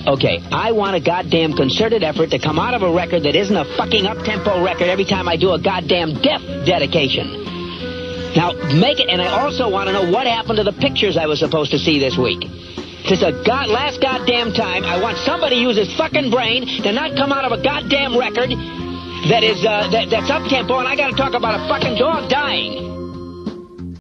Okay, I want a goddamn concerted effort to come out of a record that isn't a fucking up-tempo record every time I do a goddamn death dedication. Now, make it, and I also want to know what happened to the pictures I was supposed to see this week. This is the last goddamn time I want somebody to use his fucking brain to not come out of a goddamn record that is, that's up-tempo, and I gotta talk about a fucking dog dying.